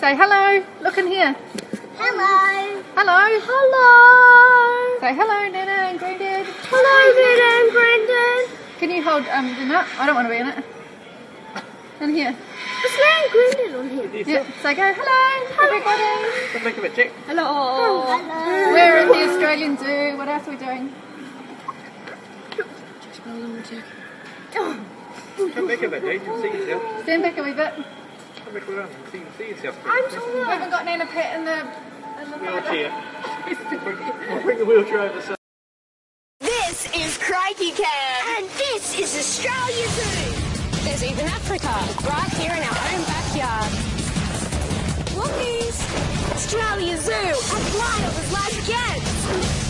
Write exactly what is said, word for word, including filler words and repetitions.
Say hello. Look in here. Hello. Hello. Hello. Say hello, Nana and Granddad. Hello, Nana and Granddad. Can you hold um, the nut? I don't want to be in it. In here. It's Nana and Granddad on here. Yeah. Say go hello, everybody. Let's make a bit check. Hello. Hello. We're in the Australian Zoo. What else are we doing? Come back a bit, Jade. You'll see yourself. Stand back a wee bit. Come back around. You see, see yourself. I'm We sorry. haven't got Nana Pat in the, in the Wheelchair. We'll bring the wheelchair over. So. This is Crikey Camp. And this is Australia Zoo. There's even Africa, right here in our own backyard. Lookies! Australia Zoo. As wild as life gets.